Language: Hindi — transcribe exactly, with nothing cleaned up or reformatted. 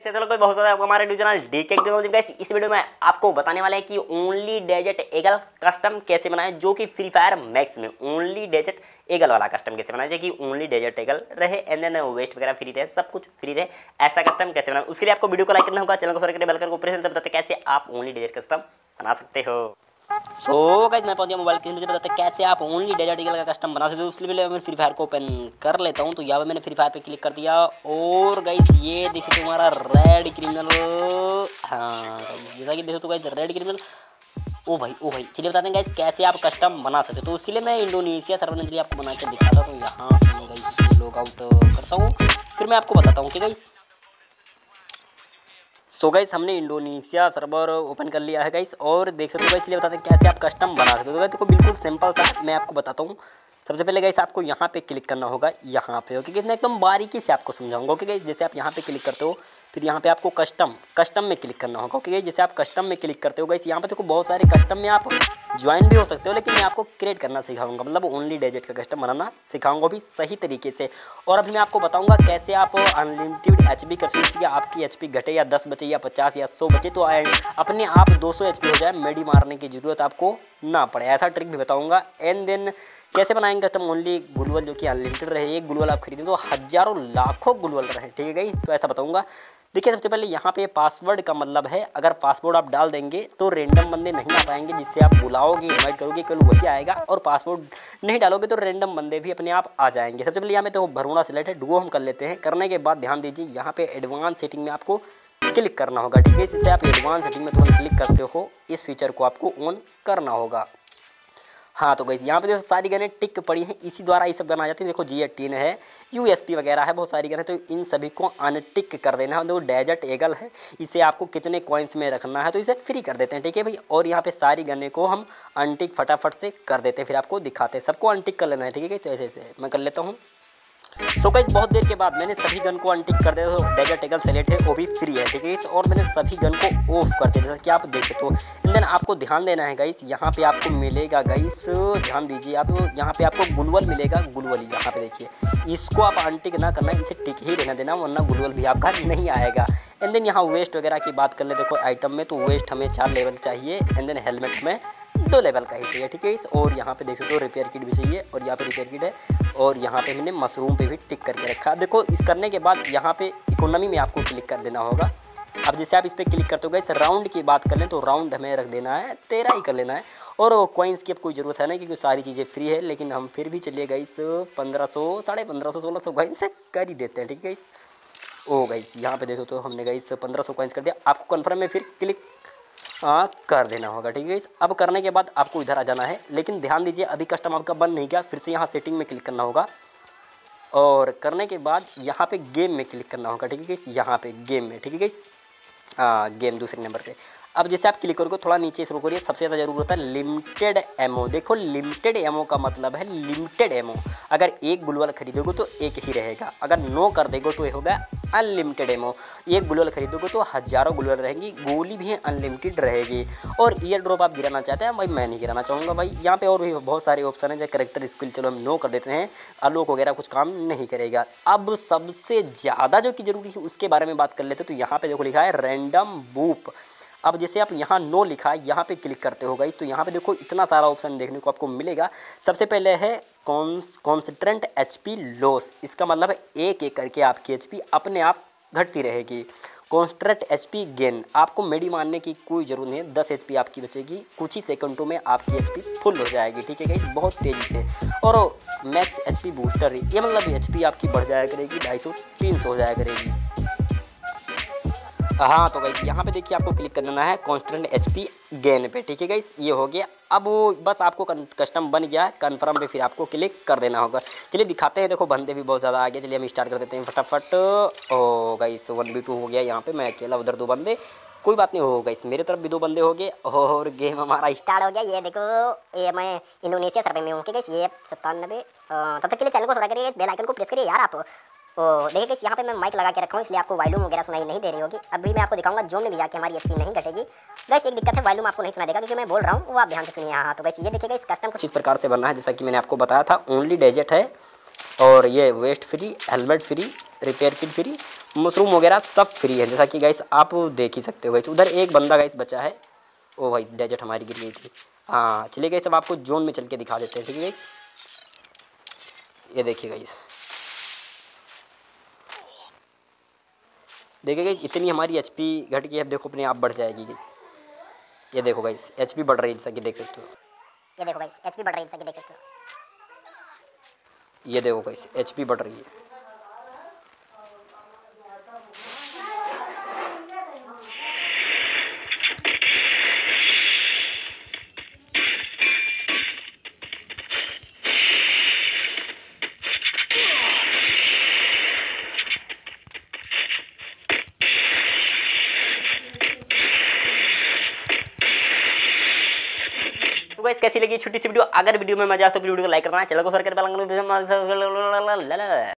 चलो कोई बहुत ज़्यादा हमारे YouTube channel DK technology guys, इस वीडियो में आपको बताने वाले हैं कि ओनली डेजर्ट एगल कस्टम कैसे बनाएं, जो कि फ्री फायर मैक्स में ओनली डेजर्ट एगल वाला कस्टम कैसे बनाएं, जो कि ओनली डेजर्ट एगल रहे एंड देन वेस्ट वगैरह फ्री रहे, सब कुछ फ्री रहे, ऐसा कस्टम कैसे बनाएं। उसके लिए आपको वीडियो को लाइक करना होगा, चैनल को सब्सक्राइब करके बेल को प्रेस करके बताते कैसे आप ओनली डेजर्ट कस्टम बना सकते हो। सो so, गाइस मैं पहुंच गया मोबाइल के मुझे बताते कैसे आप ओनली डेजर्ट ईगल का कस्टम बना सकते हो। उसके लिए मैं फ्री फायर को ओपन कर लेता हूं। तो यहाँ पे मैंने फ्री फायर पे क्लिक कर दिया और गाइस ये देखो तुम्हारा रेड क्रिमिनल, हाँ जैसा कि देखो तो गाइस रेड क्रिमिनल। ओ भाई ओ भाई चलिए बताते हैं गाइस कैसे आप कस्टम बना सकते हो। तो उसके लिए मैं इंडोनेशिया सर्वर के लिए आपको बना के दिखाता हूँ। यहाँ से मैं गाइस लॉग आउट करता हूँ, फिर मैं आपको बताता हूँ कि गाइस सो गाइस हमने इंडोनेशिया सर्वर ओपन कर लिया है गाइस, और देख सकते हो गाइस। चलिए बताते हैं कैसे आप कस्टम बना सकते हो। देखो बिल्कुल सिंपल सा मैं आपको बताता हूँ। सबसे पहले गाइस आपको यहाँ पे क्लिक करना होगा, यहाँ पे ओके। कितना एकदम बारीकी से आपको समझाऊंगा ओके गाइस। जैसे आप यहाँ पे क्लिक करते हो, फिर यहाँ पे आपको कस्टम कस्टम में क्लिक करना होगा ओके गाइस। जैसे आप कस्टम में क्लिक करते हो गाइस, यहाँ पे देखो बहुत सारे कस्टम में आप ज्वाइन भी हो सकते हो, लेकिन मैं आपको क्रिएट करना सिखाऊंगा, मतलब ओनली डेजर्ट का कस्टम बनाना सिखाऊंगा भी सही तरीके से। और अभी मैं आपको बताऊंगा कैसे आप अनलिमिटेड एच पी कर सकते हैं। आपकी एच पी घटे या दस बचे या पचास या सौ बचे तो अपने आप दो सौ एच पी हो जाए, मेडी मारने की जरूरत आपको ना पड़े, ऐसा ट्रिक भी बताऊंगा। एंड देन कैसे बनाएंगे कस्टम ओनली ग्लूवल जो कि अनलिमिटेड रहे। एक ग्लूवल आप खरीदें तो हजारों लाखों ग्लूवल रहे, ठीक है गाइस। तो ऐसा बताऊंगा। देखिए सबसे पहले यहाँ पे पासवर्ड का मतलब है, अगर पासवर्ड आप डाल देंगे तो रेंडम बंदे नहीं आ पाएंगे, जिससे आप बुलाओगे इन्वाइट करोगे केवल वही आएगा, और पासवर्ड नहीं डालोगे तो रेंडम बंदे भी अपने आप आ जाएंगे। सबसे पहले यहाँ पे तो भरूणा सिलेक्ट है, डुओ हम कर लेते हैं। करने के बाद ध्यान दीजिए यहाँ पे एडवांस सेटिंग में आपको क्लिक करना होगा, ठीक है। इससे आप एडवांस सेटिंग में तुरंत क्लिक करते हो, इस फीचर को आपको ऑन करना होगा। हाँ तो गाइस यहाँ पे देखो सारी गनें टिक पड़ी हैं, इसी द्वारा ये सब गन आ जाती है। देखो जी एटीन है, यूएसपी वगैरह है, बहुत सारी गन है, तो इन सभी को अनटिक कर देना है। देखो डेजर्ट एगल है, इसे आपको कितने कॉइन्स में रखना है तो इसे फ्री कर देते हैं, ठीक है भाई। और यहाँ पे सारी गनें को हम अनटिक फटाफट से कर देते हैं, फिर आपको दिखाते हैं। सबको अनटिक कर लेना है, ठीक है। तो ऐसे ऐसे मैं कर लेता हूँ। सो गाइस बहुत देर के बाद मैंने सभी गन को अनटिक कर दिया। तो डेजर्ट एगल सेलेक्ट है, वो भी फ्री है, ठीक है। और मैंने सभी गन को ऑफ कर दिया, जैसा कि आप देख सकते हो। एंड देन आपको ध्यान देना है गाइस, यहाँ पे आपको मिलेगा गाइस, ध्यान दीजिए आप, यहाँ पे आपको ग्लूवल मिलेगा। ग्लूवल यहाँ पे देखिए, इसको आप अनटिक ना करना, इसे टिक ही रहना देना, वरना ग्लूवल भी आपका नहीं आएगा। एंड देन यहाँ वेस्ट वगैरह की बात कर ले, देखो आइटम में तो वेस्ट हमें चार लेवल चाहिए, एंड देन हेलमेट में दो लेवल का ही चाहिए, ठीक है। इस और यहाँ पे देख सकते हो रिपेयर किट भी चाहिए, और यहाँ पे रिपेयर किट है, और यहाँ पे मैंने मशरूम पे भी टिक करके रखा। देखो इस करने के बाद यहाँ पे इकोनॉमी में आपको क्लिक कर देना होगा। अब जैसे आप इस पर क्लिक करते हो गाइस, राउंड की बात कर लें तो राउंड हमें रख देना है तेरह ही कर लेना है, और कॉइन्स की अब कोई ज़रूरत है नहीं क्योंकि सारी चीज़ें फ्री है। लेकिन हम फिर भी चलिए गाइस पंद्रह सौ साढ़े पंद्रह सौ सोलह सौ कॉइन्स कर ही देते हैं, ठीक है गाइस। ओ गाइस यहाँ पे देखो तो हमने गाइस पंद्रह सौ कॉइन्स कर दिया। आपको कन्फर्म में फिर क्लिक हाँ कर देना होगा, ठीक है। अब करने के बाद आपको इधर आ जाना है, लेकिन ध्यान दीजिए अभी कस्टम आपका बंद नहीं किया, फिर से यहाँ सेटिंग में क्लिक करना होगा, और करने के बाद यहाँ पे गेम में क्लिक करना होगा, ठीक है गाइस। यहाँ पे गेम में, ठीक है गाइस, हाँ गेम दूसरे नंबर पे। अब जैसे आप क्लिक करोगे थोड़ा नीचे शुरू करिए, सबसे ज़्यादा जरूर होता है लिमिटेड एमओ। देखो लिमिटेड एमओ का मतलब है लिमिटेड एमओ, अगर एक ग्लूवल खरीदोगे तो एक ही रहेगा, अगर नो कर देगो तो ये होगा अनलिमिटेड एमओ। एक ग्लूवल खरीदोगे तो हज़ारों ग्लूवल रहेंगी, गोली भी अनलिमिटेड रहेगी। और ईयर ड्रॉप आप गिराना चाहते हैं भाई, मैं नहीं गिराना चाहूँगा भाई। यहाँ पे और भी बहुत सारे ऑप्शन है, जैसे करेक्टर स्किल चलो हम नो कर देते हैं, अलोक वगैरह कुछ काम नहीं करेगा। अब सबसे ज़्यादा जो कि जरूरी है उसके बारे में बात कर लेते हैं। तो यहाँ पे देखो लिखा है रैंडम बूप। अब जैसे आप यहाँ नो लिखा है, यहाँ पे क्लिक करते हो गाइस, तो यहाँ पे देखो इतना सारा ऑप्शन देखने को आपको मिलेगा। सबसे पहले है कॉन्स्टेंट एचपी लॉस, इसका मतलब है एक एक करके आपकी एचपी अपने आप घटती रहेगी। कॉन्स्टेंट एचपी गेन, आपको मेडी मारने की कोई जरूरत नहीं है, दस एचपी आपकी बचेगी, कुछ ही सेकंडों में आपकी एचपी फुल हो जाएगी, ठीक है गाइस, बहुत तेज़ी से। और मैक्स एचपी बूस्टर, ये मतलब एचपी आपकी बढ़ जाया करेगी, ढाई सौ तीन सौ हो जाया करेगी। हाँ तो गाइस यहाँ पे देखिए आपको क्लिक करना है कॉन्स्टेंट एचपी गेन पे, ठीक है गाइस, ये हो गया। अब बस आपको कस्टम बन गया, कन्फर्म पे फिर आपको क्लिक कर देना होगा। चलिए दिखाते हैं, देखो बंदे भी बहुत ज़्यादा आ गए। चलिए हम स्टार्ट कर देते हैं फटाफट। Oh guys one B two हो गया, यहाँ पे मैं अकेला, उधर दो बंदे, कोई बात नहीं हो गाइस, मेरे तरफ भी दो बंदे हो गए और गेम हमारा स्टार्ट हो गया। ये देखो ये मैं इंडोनेशिया सर्वे में हूँ, ठीक है। ये सत्तानबे, तब तक के लिए चैनल को सब्सक्राइब करिए, बेल आइकन को प्रेस करिए यार आप। ओ देखिए गाइस यहाँ पे मैं माइक लगा के रखा हूँ, इसलिए आपको वॉल्यूम वगैरह सुनाई नहीं दे रही होगी। अभी मैं आपको दिखाऊंगा जोन में भी जाके हमारी एचपी नहीं घटेगी। गाइस एक दिक्कत है, वॉल्यूम आपको नहीं सुना देगा क्योंकि मैं बोल रहा हूँ, वो आप ध्यान से सुनिए। हाँ तो गाइस ये देखिए गाइस कस्टम कुछ इस प्रकार से बनना है, जैसा कि मैंने आपको बताया था ओनली डेजर्ट है, और ये vest free, helmet free, repair kit free, mushroom वगैरह सब फ्री है, जैसा कि गाइस आप देख ही सकते हो गाइस। उधर एक बंदा गाइस बचा है, ओ भाई डेजर्ट हमारी गिर गई थी। हाँ चलिए गाइस अब आपको जोन में चल के दिखा देते हैं, ठीक है गाइस। ये देखिए गाइस, देखिए गाइस इतनी हमारी एचपी घट गई है, अब देखो अपने आप बढ़ जाएगी गाइस। ये देखो गाइस एचपी बढ़ रही है, जैसा कि देख सकते हो। ये देखो गाइस एचपी बढ़ रही है, जैसा कि देख सकते हो। ये देखो गाइस एचपी बढ़ रही है। तो गाइस कैसी लगी छोटी सी वीडियो? अगर वीडियो में मजा आए तो वीडियो को लाइक करना, चैनल को सब्सक्राइब करना।